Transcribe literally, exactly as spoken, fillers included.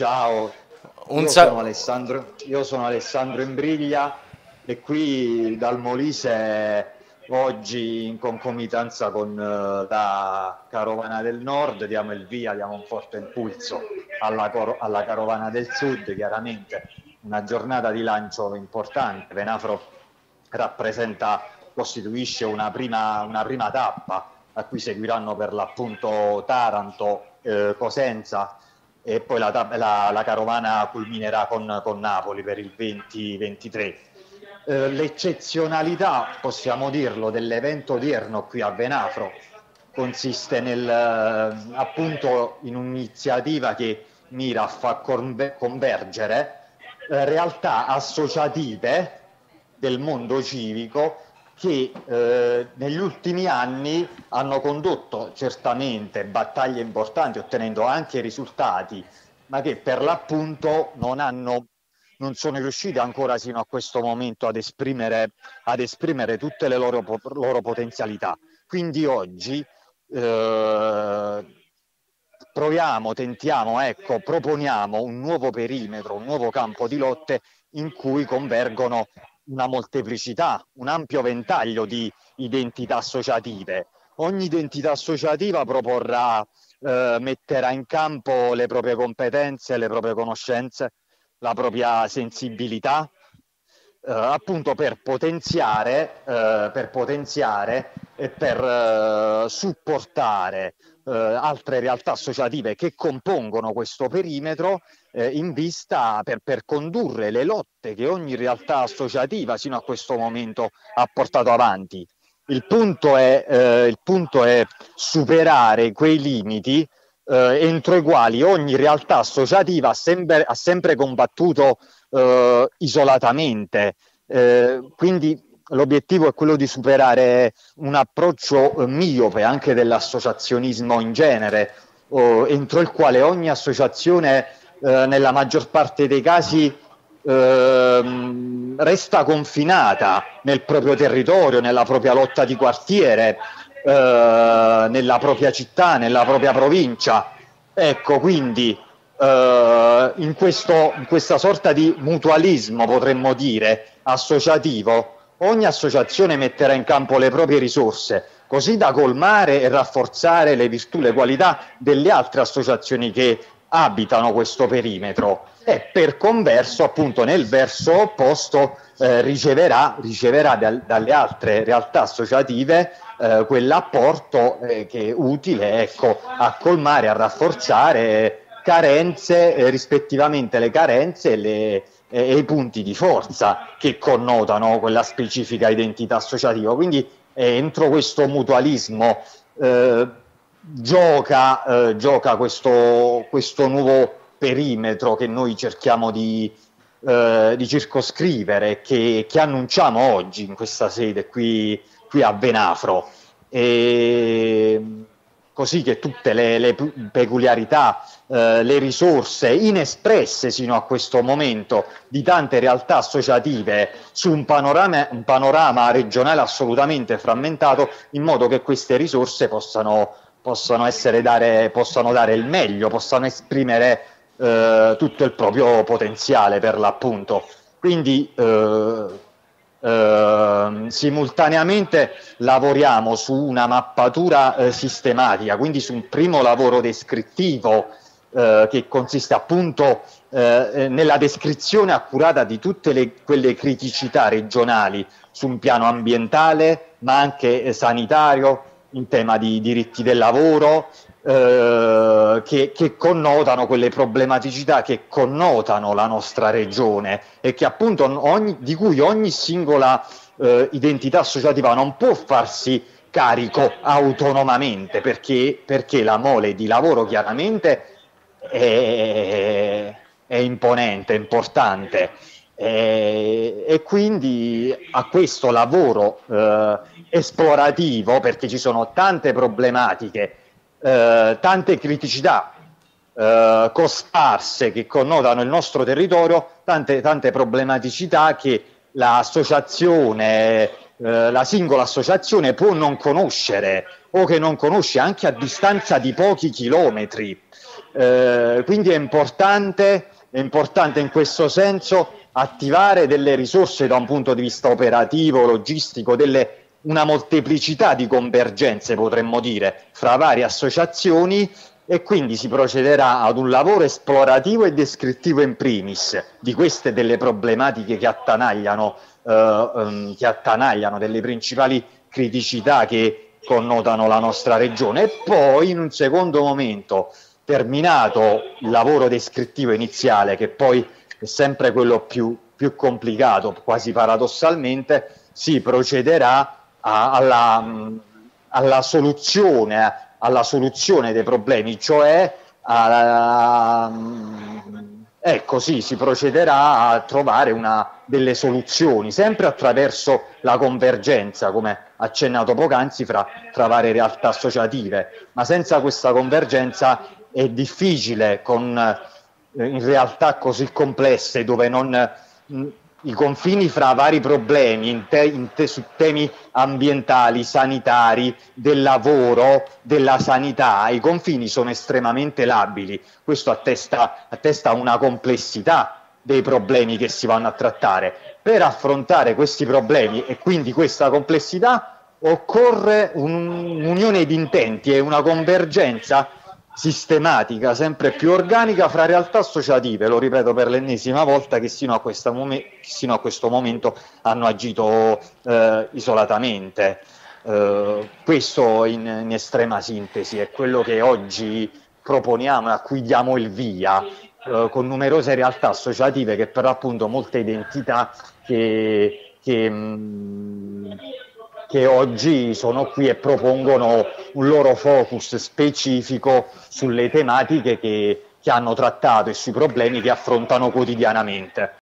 ciao, Un io sa- sono Alessandro, io sono Alessandro Imbriglia e qui dal Molise oggi in concomitanza con eh, la Carovana del Nord diamo il via, diamo un forte impulso alla, cor- alla Carovana del Sud, chiaramente una giornata di lancio importante. Venafro rappresenta, costituisce una prima, una prima tappa a cui seguiranno per l'appunto Taranto, eh, Cosenza e poi la, la, la carovana culminerà con, con Napoli per il duemilaventitré. Eh, l'eccezionalità, possiamo dirlo, dell'evento odierno qui a Venafro consiste nel, eh, appunto in un'iniziativa che mira a far convergere eh, realtà associative del mondo civico che eh, negli ultimi anni hanno condotto certamente battaglie importanti, ottenendo anche risultati, ma che per l'appunto non hanno non sono riusciti ancora sino a questo momento ad esprimere, ad esprimere tutte le loro, loro potenzialità. Quindi oggi eh, proviamo, tentiamo, ecco, proponiamo un nuovo perimetro, un nuovo campo di lotte in cui convergono una molteplicità, un ampio ventaglio di identità associative. Ogni identità associativa proporrà, eh, metterà in campo le proprie competenze, le proprie conoscenze, la propria sensibilità, eh, appunto per potenziare, eh, per potenziare e per eh, supportare eh, altre realtà associative che compongono questo perimetro eh, in vista per, per condurre le lotte che ogni realtà associativa sino a questo momento ha portato avanti. Il punto è, eh, il punto è superare quei limiti eh, entro i quali ogni realtà associativa ha sempre, ha sempre combattuto eh, isolatamente. Eh, quindi l'obiettivo è quello di superare un approccio eh, miope anche dell'associazionismo in genere, oh, entro il quale ogni associazione eh, nella maggior parte dei casi eh, resta confinata nel proprio territorio, nella propria lotta di quartiere, eh, nella propria città, nella propria provincia. Ecco, quindi eh, in, questo, in questa sorta di mutualismo, potremmo dire, associativo, ogni associazione metterà in campo le proprie risorse, così da colmare e rafforzare le virtù, le qualità delle altre associazioni che abitano questo perimetro e per converso, appunto, nel verso opposto eh, riceverà, riceverà dal, dalle altre realtà associative eh, quell'apporto eh, che è utile, ecco, a colmare, a rafforzare carenze, eh, rispettivamente le carenze e, le, e i punti di forza che connotano quella specifica identità associativa. Quindi eh, entro questo mutualismo eh, gioca, eh, gioca questo, questo nuovo perimetro che noi cerchiamo di, eh, di circoscrivere, che, che annunciamo oggi in questa sede qui, qui a Venafro. E così che tutte le, le peculiarità, eh, le risorse inespresse sino a questo momento di tante realtà associative su un panorama, un panorama regionale assolutamente frammentato, in modo che queste risorse possano, possano, essere dare, possano dare il meglio, possano esprimere eh, tutto il proprio potenziale per l'appunto. Quindi eh, eh, simultaneamente lavoriamo su una mappatura eh, sistematica, quindi su un primo lavoro descrittivo eh, che consiste appunto eh, nella descrizione accurata di tutte le, quelle criticità regionali su un piano ambientale, ma anche eh, sanitario, in tema di diritti del lavoro, eh, che, che connotano quelle problematicità che connotano la nostra regione e che appunto ogni, di cui ogni singola eh, identità associativa non può farsi carico autonomamente, perché, perché la mole di lavoro chiaramente è, è imponente, è importante. E, e quindi a questo lavoro eh, esplorativo, perché ci sono tante problematiche, eh, tante criticità eh, cosparse che connotano il nostro territorio, tante, tante problematicità che l'associazione eh, la singola associazione può non conoscere o che non conosce anche a distanza di pochi chilometri. Eh, quindi è importante, è importante in questo senso attivare delle risorse da un punto di vista operativo, logistico, delle, una molteplicità di convergenze, potremmo dire, fra varie associazioni, e quindi si procederà ad un lavoro esplorativo e descrittivo in primis di queste delle problematiche che attanagliano, eh, um, che attanagliano delle principali criticità che connotano la nostra regione, e poi in un secondo momento, terminato il lavoro descrittivo iniziale, che poi è sempre quello più, più complicato, quasi paradossalmente, si procederà a, alla, alla soluzione, alla soluzione dei problemi, cioè a, ecco sì, si procederà a trovare una, delle soluzioni, sempre attraverso la convergenza, come accennato poc'anzi, fra, fra varie realtà associative, ma senza questa convergenza è difficile, con eh, in realtà così complesse, dove non mh, i confini fra vari problemi in te, in te, su temi ambientali, sanitari, del lavoro, della sanità, i confini sono estremamente labili. Questo attesta, attesta una complessità dei problemi che si vanno a trattare. Per affrontare questi problemi e quindi questa complessità occorre un'unione di intenti e una convergenza sistematica, sempre più organica, fra realtà associative, lo ripeto per l'ennesima volta, che sino a, questa mom- sino a questo momento hanno agito eh, isolatamente. Eh, questo in, in estrema sintesi è quello che oggi proponiamo e a cui diamo il via, eh, con numerose realtà associative che per appunto molte identità che, che mh, che oggi sono qui e propongono un loro focus specifico sulle tematiche che, che hanno trattato e sui problemi che affrontano quotidianamente.